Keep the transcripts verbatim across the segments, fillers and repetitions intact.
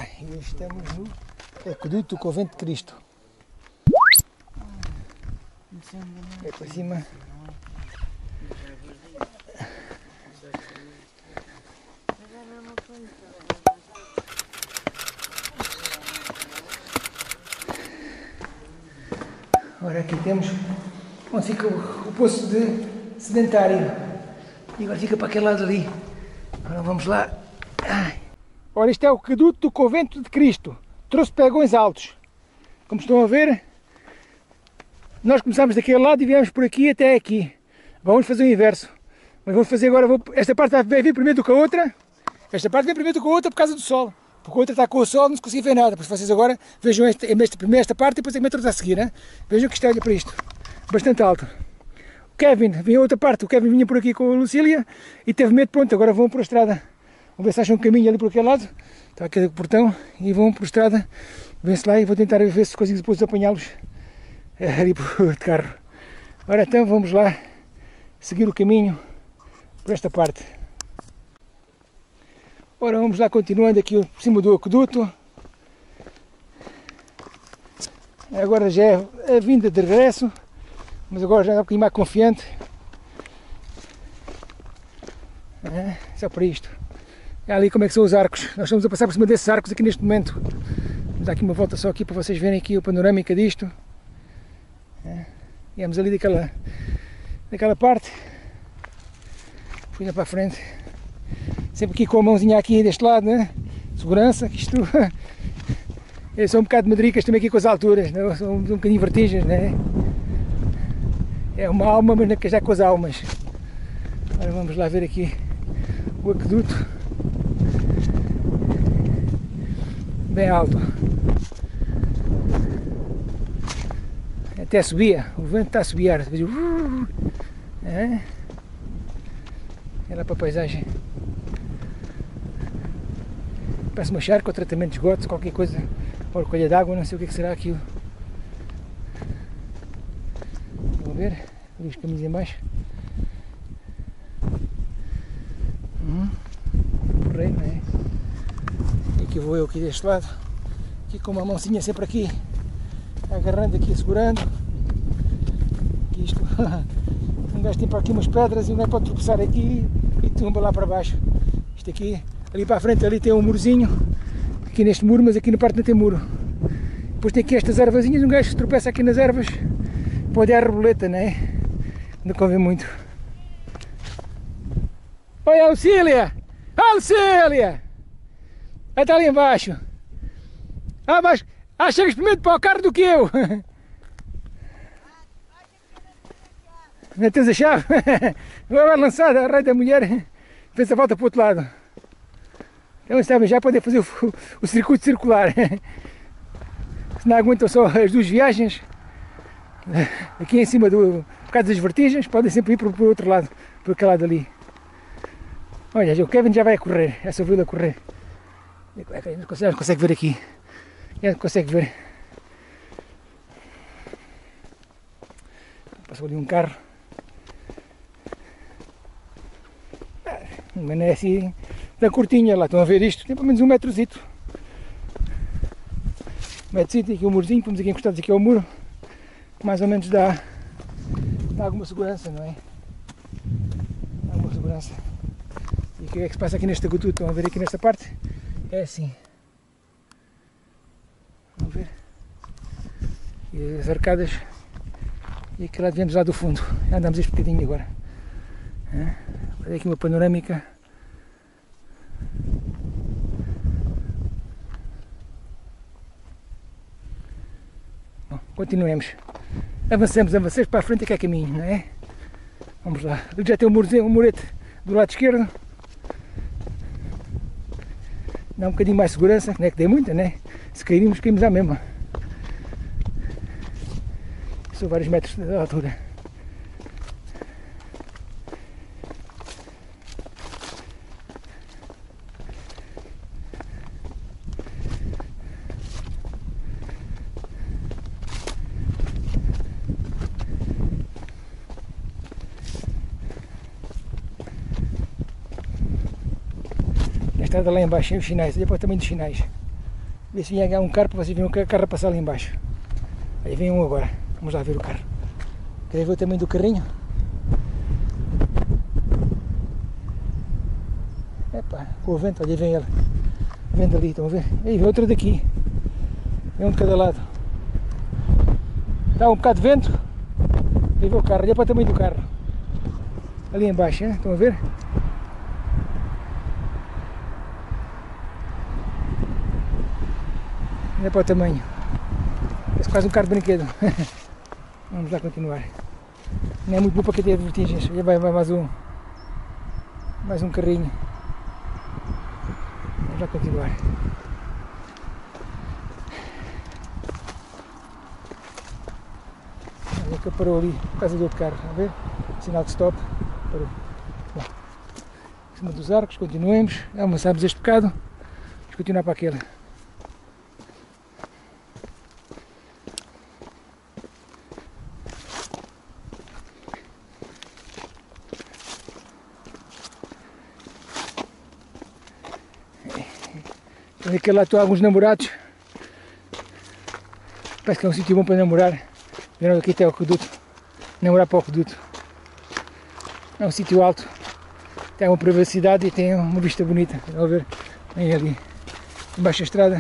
Ai, estamos no Aqueduto do Convento de Cristo. É para cima. Agora aqui temos onde fica o, o poço de sedentário. E agora fica para aquele lado ali. Agora vamos lá. Ai. Ora, este é o Aqueduto do Convento de Cristo. Trouxe pregões altos. Como estão a ver, nós começámos daquele lado e viemos por aqui até aqui. Vamos fazer o inverso. Mas vamos fazer agora, vou, esta parte vai vir primeiro do que a outra. Esta parte vem primeiro do que a outra por causa do sol. Porque a outra está com o sol, não se consegue ver nada. Por isso vocês agora vejam esta, esta, primeiro esta parte e depois a metros a seguir. Hein? Vejam que isto olha para isto. Bastante alto. O Kevin, vinha a outra parte. O Kevin vinha por aqui com a Lucília e teve medo. Pronto, agora vão por a estrada. Vão ver se acham um caminho ali por aquele lado. Está aqui o portão e vão por a estrada. Vêm-se lá e vou tentar ver se consigo depois apanhá-los ali por de carro. Ora então vamos lá seguir o caminho por esta parte. Ora vamos lá continuando aqui por cima do aqueduto. Agora já é a vinda de regresso, mas agora já é um bocadinho mais confiante. É, só para isto. É ali como é que são os arcos. Nós estamos a passar por cima desses arcos aqui neste momento. Vamos dar aqui uma volta só aqui para vocês verem aqui a panorâmica disto. É, viemos ali daquela, daquela parte. Fui para a frente. Sempre aqui com a mãozinha aqui deste lado, né? Segurança, que isto... Eu sou um bocado de madricas também aqui com as alturas, né? Sou um, um bocadinho vertigens, né? É uma alma, mas não é já com as almas. Agora vamos lá ver aqui o aqueduto. Bem alto. Até subia, o vento está a subiar. É. Olha lá para a paisagem. Parece uma charca ou tratamento de esgotos, qualquer coisa. Ou recolha de água, não sei o que, é que será aquilo. Vão ver? Ali os caminhos em baixo. Hum, correio, não é? E aqui vou eu aqui deste lado. Aqui com uma mãozinha sempre aqui. Agarrando aqui, segurando. Aqui isto. Um gajo tem para aqui umas pedras e um gajo pode tropeçar aqui e tumba lá para baixo. Isto aqui. Ali para a frente ali tem um murozinho, aqui neste muro, mas aqui na parte não tem muro. Depois tem aqui estas ervazinhas, um gajo que tropeça aqui nas ervas, pode ir à arboleta, não é? Não convém muito. Oi, a Lucília! A Lucília! Ela está ali embaixo. Ah, mas ah, chegas primeiro para o carro do que eu. Não tens a chave? Agora vai lançada, a raio da mulher, fez a volta para o outro lado. Então sabem, já podem fazer o, o circuito circular. Se não aguentam só as duas viagens, aqui em cima do, por causa das vertigens, podem sempre ir para o outro lado, por aquele lado ali. Olha, o Kevin já vai a correr, essa ouviu-lo a correr. Não consegue, não consegue ver aqui. Já consegue ver. Passou ali um carro. Mas não é assim tão curtinha, lá estão a ver isto, tem pelo menos um metrozito. Um metrozito, aqui um murozinho, estamos aqui encostados aqui ao muro, mais ou menos dá, dá alguma segurança, não é? Dá alguma segurança. E o que é que se passa aqui neste aqueduto? Estão a ver aqui nesta parte? É assim. Vamos ver. E as arcadas, e aqui lá viemos lá do fundo, andamos este bocadinho agora. Olha aqui uma panorâmica. Bom, continuemos. Avancemos, avancemos para a frente que é caminho, não é? Vamos lá. Ali já tem um, murete, um murete do lado esquerdo. Dá um bocadinho mais segurança, não é que dê muita, né? Se cairmos, caímos à mesma. São vários metros de altura. A estrada lá embaixo, os sinais, depois também dos sinais. Ver se vinha um carro para vocês verem o carro a passar ali embaixo. Aí vem um agora. Vamos lá ver o carro. Querem ver o tamanho do carrinho? Epá, com o vento, olha, aí vem ele. Vendo ali, estão a ver? Aí vem outro daqui. Vem um de cada lado. Dá um bocado de vento. Aí vem o carro, olha para o tamanho do carro. Ali embaixo, hein? Estão a ver? Olha para o tamanho. Parece quase um carro de brinquedo. Vamos lá continuar. Não é muito bom para quem tem vertigens. Já vai, vai mais um. Mais um carrinho. Vamos lá continuar. Olha que parou ali por causa do outro carro. Está a ver? Sinal de stop. Parou. Bom, em cima dos arcos, continuemos. Já almoçámos este bocado. Vamos continuar para aquele. Naquele lado estão alguns namorados. Parece que é um sítio bom para namorar. Vendo aqui até o aqueduto. Namorar para o aqueduto. É um sítio alto. Tem uma privacidade e tem uma vista bonita. Estão a ver? Vem ali. Embaixo da estrada.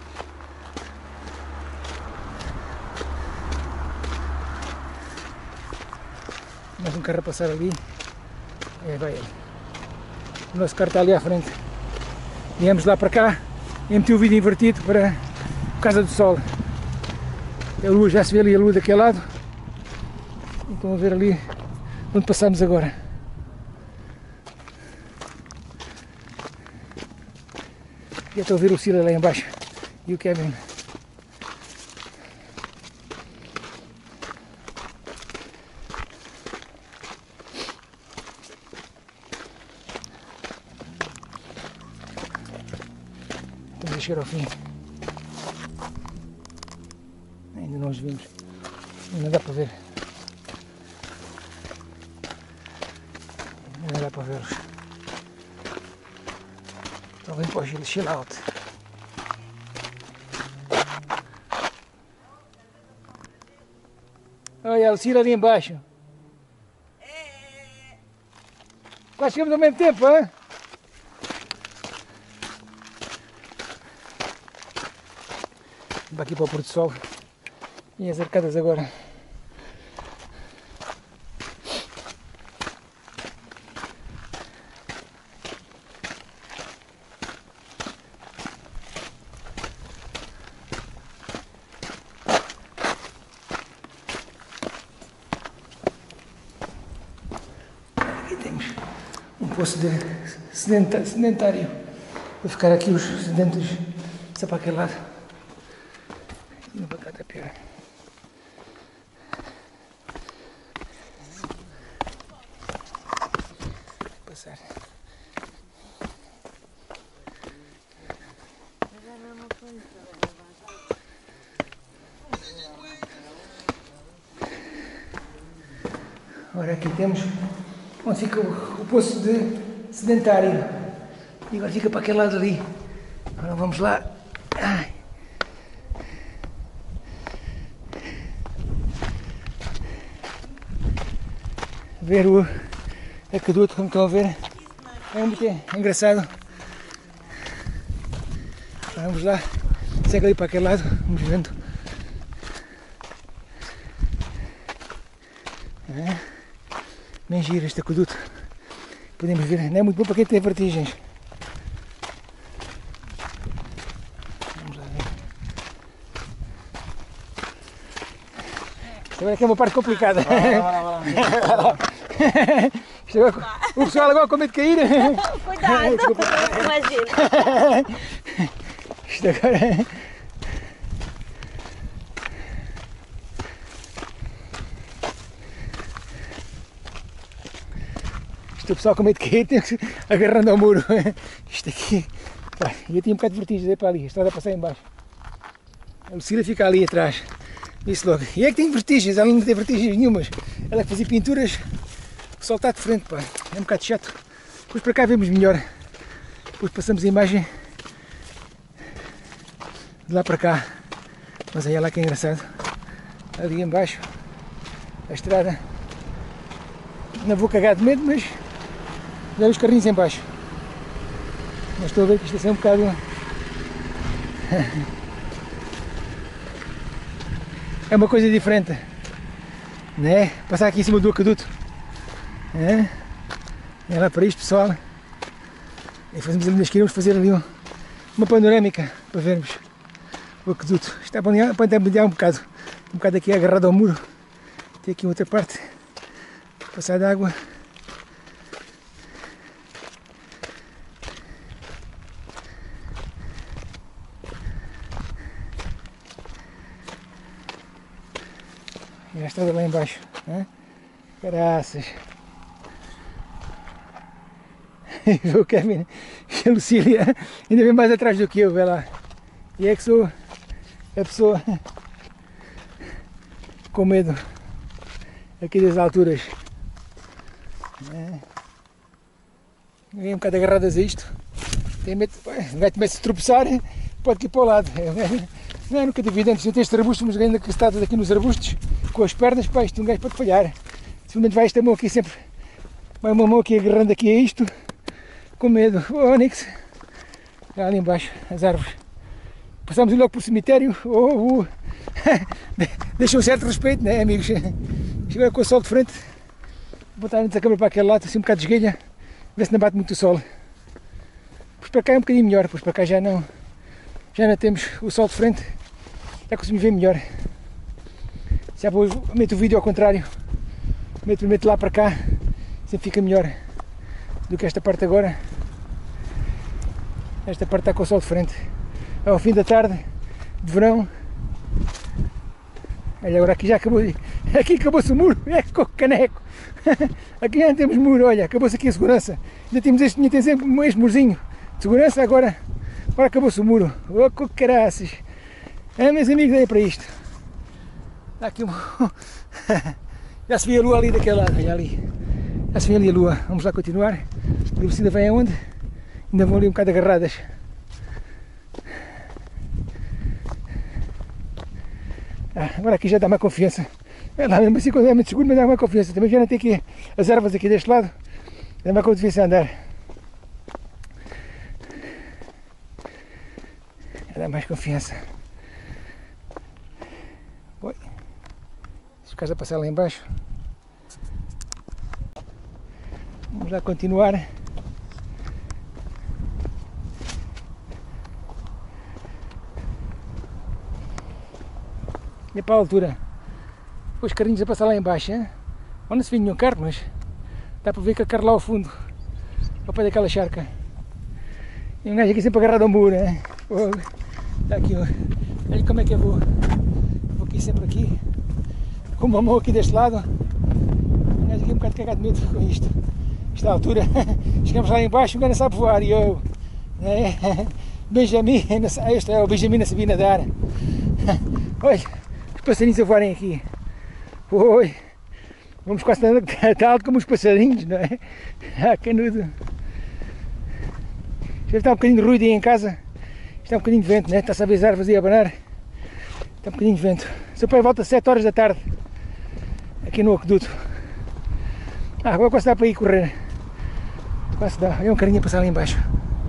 Mais um carro a passar ali. É, vai ele. O nosso carro está ali à frente. Viemos lá para cá. E meti o vídeo invertido para por causa do sol. A lua, já se vê ali a lua daquele lado. E estão a ver ali onde passamos agora. Já estou a ver o Sila lá embaixo e o Kevin. Estamos a chegar ao fim. Ainda não os vimos. Ainda dá para ver. Ainda dá para vê-los. Estão bem para o chill out. Olha, a Lucila ali embaixo. Quase chegamos ao mesmo tempo, hein? Vamos aqui para o pôr do sol. E as arcadas agora. Aqui temos um poço de sedentário. Vou ficar aqui os sedentos só para aquele lado. E para cá está pior. Passar. Ora, aqui temos onde fica o, o poço de sedentário. E agora fica para aquele lado ali. Agora vamos lá. Ai. Ver o aqueduto, como estão a ver. É muito engraçado. Vamos lá. Segue ali para aquele lado. Vamos vendo. É. Bem giro este aqueduto. Podemos ver. Não é muito bom para quem tem vertigens. Vamos lá ver. Agora é que é uma parte complicada. Vai lá, vai lá. Agora, o pessoal agora com medo de cair. Cuidado, imagina. Isto agora. Isto o pessoal com medo de cair, tem que agarrando ao muro. Isto aqui. Pá, eu tinha um bocado de vertigem aí para ali, a estrada passar em baixo. A Lucila fica ali atrás. Disse logo. E é que tem vertigens, ela não tem vertigens nenhumas. Ela que fazia pinturas. O sol está de frente, pá. É um bocado chato. Depois para cá vemos melhor. Depois passamos a imagem de lá para cá. Mas aí é lá que é engraçado. Ali embaixo, a estrada. Não vou cagar de medo, mas já os carrinhos em baixo. Mas estou a ver que isto é um bocado... é uma coisa diferente, né? Passar aqui em cima do aqueduto. É, é lá para isto, pessoal. E fazemos ali, nós queremos fazer ali um, uma panorâmica para vermos o aqueduto. Está a bandear um bocado, um bocado aqui agarrado ao muro. Tem aqui outra parte, passar de água. E a estrada lá embaixo, né? Caraças. O Kevin e a Lucília ainda vem mais atrás do que eu, vê lá. E é que sou a pessoa com medo aqui das alturas. É. Vem um bocado agarradas a isto. Tem medo, um gajo começa a tropeçar, pode ir para o lado. Não é nunca duvido, antes de ter estes arbustos, mas ainda que está aqui nos arbustos, com as pernas, pá, isto um gajo pode falhar. Simplesmente vai esta mão aqui sempre, vai uma mão aqui agarrando aqui a isto, com medo. Oh, Onix, já ali embaixo, as árvores. Passamos logo por cemitério, oh, oh. Deixa um certo respeito, né, amigos? Chega com o sol de frente, botar antes a câmera para aquele lado, assim um bocado de esguelha, ver se não bate muito o sol. Pois para cá é um bocadinho melhor, pois para cá já não, já não temos o sol de frente, já conseguimos ver melhor. Já vou, meto o vídeo ao contrário, meto, meto lá para cá, sempre fica melhor do que esta parte agora. Esta parte está com o sol de frente. É ao fim da tarde, de verão. Olha, agora aqui já acabou, aqui acabou-se o muro, é com o caneco. Aqui já não temos muro, olha, acabou-se aqui a segurança. Ainda temos este, tinha sempre este murzinho de segurança, agora, agora acabou-se o muro. Oh, com caraças. É, meus amigos, é para isto. Está aqui um... Já se vê a lua ali daquele lado, olha ali. Já se vê ali a lua. Vamos lá continuar. A Lucida vem aonde? Ainda vão ali um bocado agarradas. Ah, agora aqui já dá mais confiança. É lá mesmo assim quando é muito seguro, mas dá mais confiança. Também já não tem aqui as ervas aqui deste lado. Dá mais confiança a andar. Dá mais confiança. Oi. Os carros a passar lá embaixo. Vamos lá continuar. E para a altura, os carrinhos a passar lá embaixo, hein? Onde se vê nenhum carro, mas dá para ver que a carro lá ao fundo, ao pé daquela charca. E um gajo aqui sempre agarrado ao muro, hein? Oh, está aqui, oh. Olha como é que eu vou. Vou aqui sempre aqui, com uma mão aqui deste lado. Um gajo aqui um bocado cagado de medo com isto. Esta altura, chegamos lá embaixo, um gajo não sabe voar e eu, né? Benjamin, este é o Benjamin, não sabia nadar. Olha. Passarinhos a voarem aqui. Oi, vamos quase tão alto como os passarinhos, não é? Ah, canudo. Já está um bocadinho de ruído aí em casa. Está um bocadinho de vento, né? Está-se a ver as árvores aí a abanar. Está um bocadinho de vento. Seu pai volta às sete horas da tarde. Aqui no aqueduto. Ah, agora quase dá para ir correr. Quase dá. É um carinho a passar lá embaixo.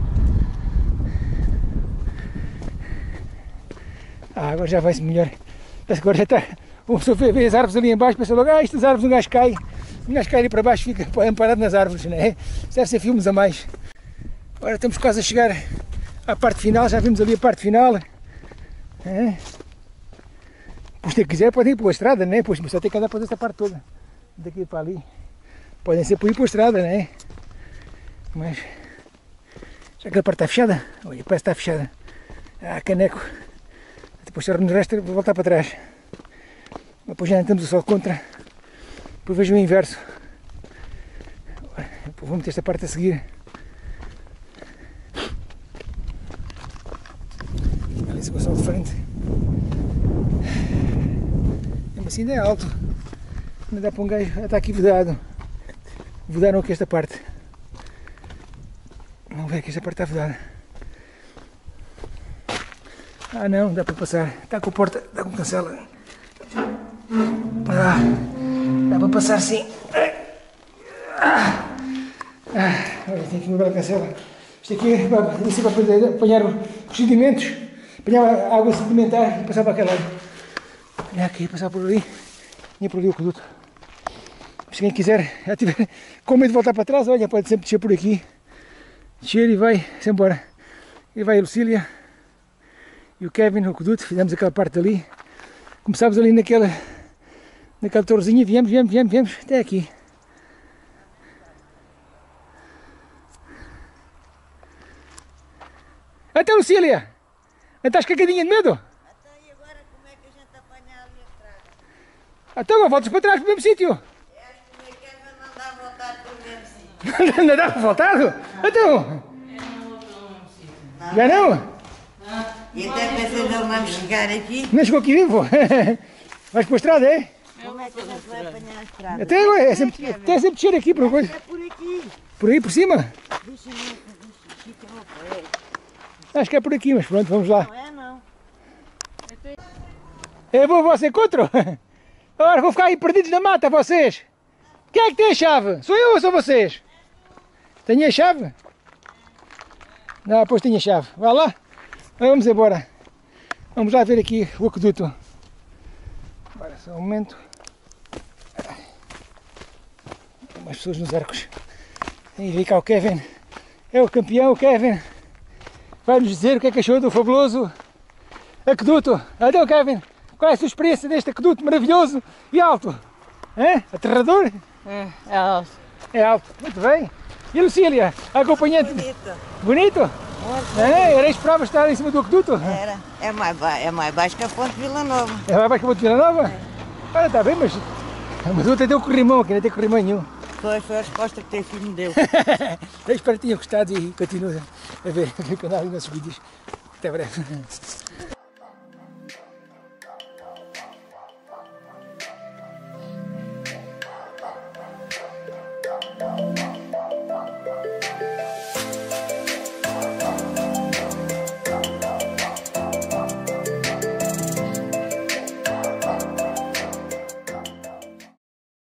Ah, agora já vai-se melhor. Agora já está, uma pessoa vê, vê as árvores ali em baixo, pensa logo, ah, estas árvores, um gajo cai, um gajo cai ali para baixo, fica amparado nas árvores, não é? Deve ser filmes a mais. Agora estamos quase a chegar à parte final, já vimos ali a parte final. É? Pois se quiser podem ir para a estrada, não é? Pois, mas só tem que andar para esta parte toda, daqui para ali. Podem ser por ir para a estrada, não é? Mas, já que a parte está fechada, olha, parece que está fechada. Ah, caneco. Depois se no resto vou voltar para trás. Depois já não temos o sol contra. Depois vejo o inverso. Depois vou meter esta parte a seguir. Ali se o sol de frente. Mesmo assim ainda é alto. Não dá para um gajo. Está aqui vedado. Vedaram aqui esta parte. Vamos ver que esta parte está vedada. Ah não, dá para passar. Está com a porta, está com cancela. Ah, dá para passar sim. Ah, ah, olha, tem que mudar a cancela. Isto aqui é para, isso é para poder apanhar os sedimentos, apanhar água suplementar e passar para aquele lado. Olha aqui, passar por ali, e por ali o conduto. Se quem quiser, já tiver com medo de voltar para trás, olha, pode sempre descer por aqui. Descer e vai, se embora. E vai a Lucília e o Kevin, o conduto, fizemos aquela parte ali. Começámos ali naquela, naquela torrezinha, viemos, viemos, viemos, viemos até aqui. Até Lucília! Estás cagadinha de medo? Então e agora como é que a gente apanha ali atrás? Então agora voltas para trás para o mesmo sítio. Eu acho que o Kevin não dá vontade para o mesmo sítio. Não dá para voltar? Então? Não. Já não? E até pensei não vamos chegar aqui. Não chegou aqui vivo? Vais para a estrada, é? Como é que a gente vai apanhar a estrada? Até agora, é sempre, até sempre descer aqui por uma coisa. É por aqui. Por aí, por cima? Deixa-me fica no pé. Acho que é por aqui, mas pronto, vamos lá. Não é não. Eu vou você contra? Agora vou ficar aí perdidos na mata, vocês. Quem é que tem a chave? Sou eu ou são vocês? Tenho a chave? Não, pois tenho a chave. Vá lá. Vamos embora. Vamos lá ver aqui o aqueduto. Agora só um momento. Tem mais pessoas nos arcos. Aí vem cá o Kevin. É o campeão, o Kevin. Vai-nos dizer o que é que achou do fabuloso aqueduto. Então, Kevin, qual é a sua experiência deste aqueduto maravilhoso e alto? É? Aterrador? É, é alto. É alto. Muito bem. E a Lucília, a acompanhante? Bonito. Bonito? É, era esperava estar em cima do aqueduto? Era. É mais, ba é mais baixo que a Ponte Vila Nova. É mais baixo que a Ponte Vila Nova? É. Olha, está bem, mas, mas o outro tem o corrimão aqui, não tem corrimão nenhum. Foi, foi a resposta que o teu filho me deu. Eu espero que tenham gostado e continuem a ver o canal e os nossos vídeos. Até breve.